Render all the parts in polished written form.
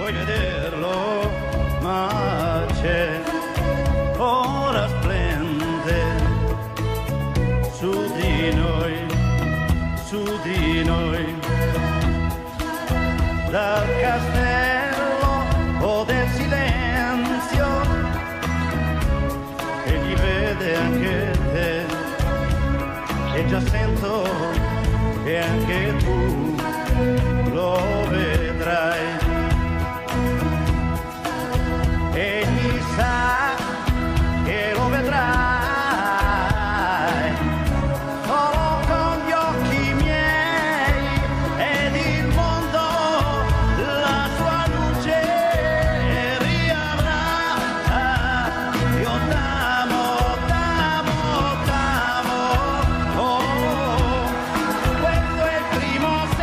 vuoi vederlo, ma c'è, ora splende su di noi, dal castello o del silenzio, egli vede anche te, e già sento che anche tu lo vedrai. Egli sa che lo vedrai solo con gli occhi miei, ed il mondo la sua luce riavrà. Io t'amo, t'amo, t'amo, oh, questo è il primo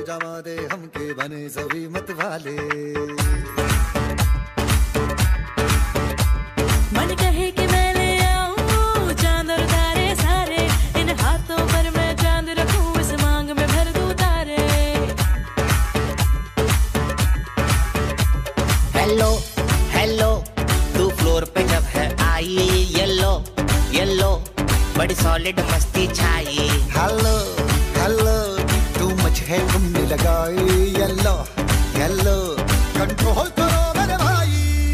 जमा दे हमके बने सभी मत वाले। मन कहे कि मैं ले आऊं चांद और तारे सारे, इन हाथों पर मैं चांद रखूं, इस मांग में भर दूं तारे। हेलो हेलो तू फ्लोर पे जब है आई, येलो येलो बड़ी सॉलिड मस्ती छाई। हेलो हेलो तू मच है घूमने लगाई, येलो येलो कंट्रोल करो मेरे भाई।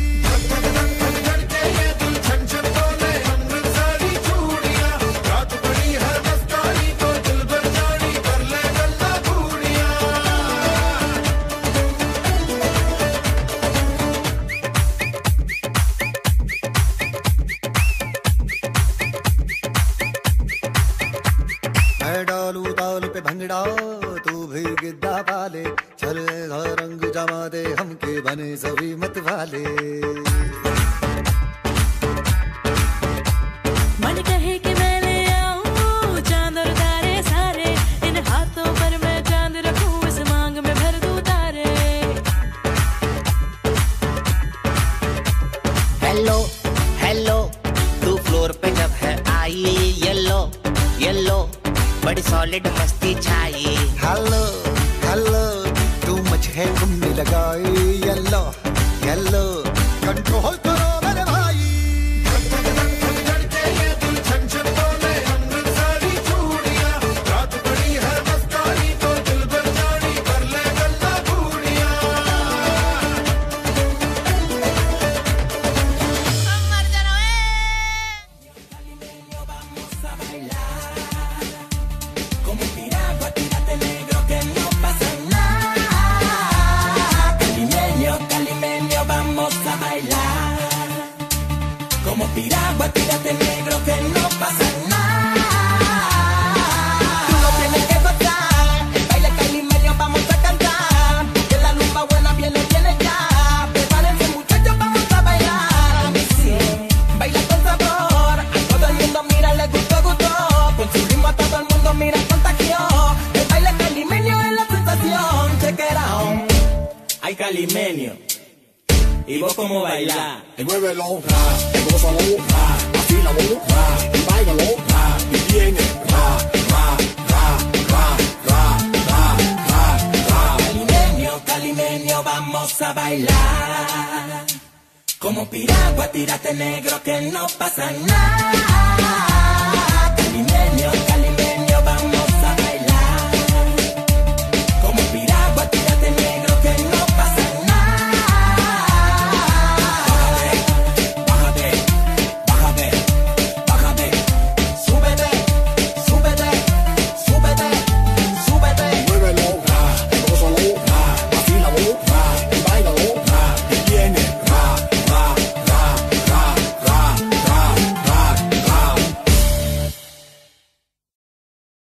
डालू ताल पे भंगड़ा तू भी गिद्दा पाले, चल रंग जमा दे हमके बने सभी मत वाले। मन कहे कि मैं ले आऊं चांद और तारे सारे, इन हाथों पर मैं चांद रखूं, इस मांग में भर दूं तारे। हेलो हेलो तू फ्लोर पे जब है आई, येलो येलो बड़ी सॉलिड मस्ती छाई। हेलो हेलो तू मच है घूमने लगाई, येलो येलो कंट्रोल करो मेरे भाई। Como piragua, tírate negro que no pasa nada. Tú lo tienes que gozar, el baile calimeño vamos a cantar. Que la rumba buena viene ya. Prepárense muchachos, vamos a bailar. Sí, baila con sabor, a todo el mundo mira, le gustó. Con su ritmo a todo el mundo mira, contagió. El baile calimeño es la sensación, check it out. Ay calimeño, ¿y vos cómo bailás? Y muévelo, ra, y gózalo, ra, afínalo, ra, y báilalo, ra, y viene, ra, ra, ra, ra, ra, ra, ra, ra. Calimeño, calimeño, vamos a bailar. Como piragua, tírate negro que no pasa nada. Calimeño,